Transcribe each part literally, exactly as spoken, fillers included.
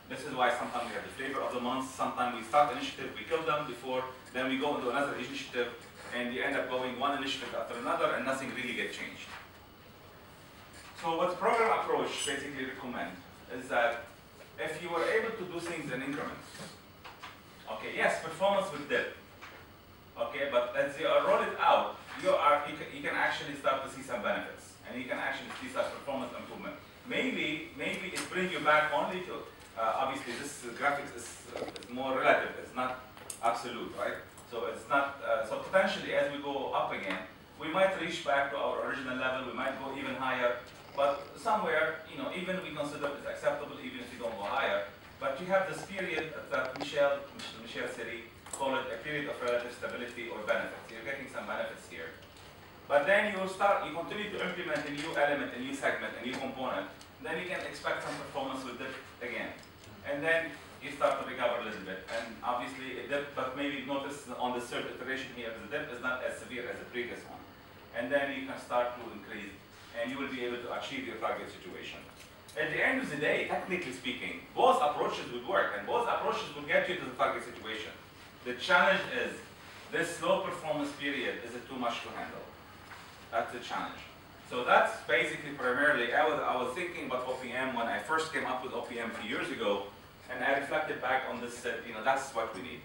This is why sometimes we have the flavor of the month, sometimes we start initiative, we kill them before, then we go into another initiative, and you end up going one initiative after another, and nothing really gets changed. So what the program approach basically recommends is that if you were able to do things in increments, okay, yes, performance will dip, okay, but as you roll it out, you are you can, you can actually start to see some benefits, and you can actually see some performance improvement. Maybe maybe it brings you back only to uh, obviously this uh, graphics is, uh, is more relative, it's not absolute, right? So it's not uh, so potentially as we go up again, we might reach back to our original level, we might go even higher. But somewhere, you know, even we consider it acceptable, even if you don't go higher. But you have this period that Michel, Michel Serry call it a period of relative stability or benefits. You're getting some benefits here. But then you start, you continue to implement a new element, a new segment, a new component. Then you can expect some performance with dip again. And then you start to recover a little bit. And obviously a dip, but maybe notice on the third iteration here, the dip is not as severe as the previous one. And then you can start to increase, and you will be able to achieve your target situation. At the end of the day, technically speaking, both approaches would work, and both approaches will get you to the target situation. The challenge is, this slow performance period, is it too much to handle? That's the challenge. So that's basically primarily, I was, I was thinking about O P M when I first came up with O P M a few years ago, and I reflected back on this, said, you know, that's what we need.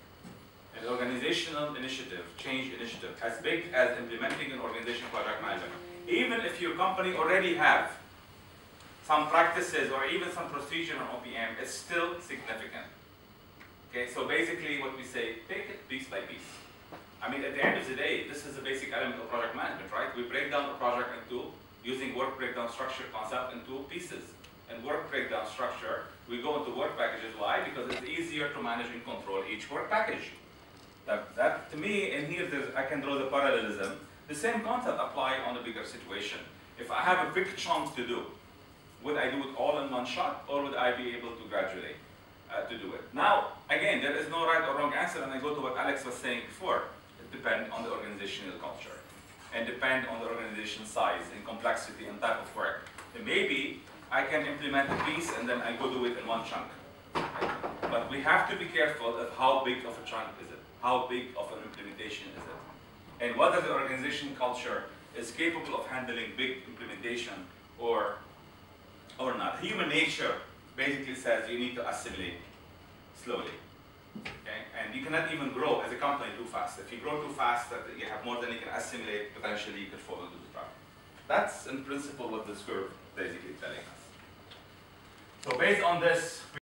An organizational initiative, change initiative, as big as implementing an organization project management. Even if your company already have some practices or even some procedure on O P M, it's still significant. Okay, so basically what we say, take it piece by piece. I mean, at the end of the day, this is a basic element of project management, right? We break down a project into, using work breakdown structure concept into pieces. And work breakdown structure, we go into work packages. Why? Because it's easier to manage and control each work package. That, that to me, and here there's, I can draw the parallelism. The same concept apply on a bigger situation. If I have a big chunk to do, would I do it all in one shot, or would I be able to gradually uh, to do it? Now, again, there is no right or wrong answer, and I go to what Alex was saying before. It depends on the organizational culture, and depend on the organization size and complexity and type of work. And maybe I can implement a piece and then I go do it in one chunk. But we have to be careful of how big of a chunk is it, how big of an implementation is it. And whether the organization culture is capable of handling big implementation or, or not. Human nature basically says you need to assimilate slowly. Okay? And you cannot even grow as a company too fast. If you grow too fast, that you have more than you can assimilate, potentially you could fall into the trap. That's in principle what this curve basically telling us. So based on this,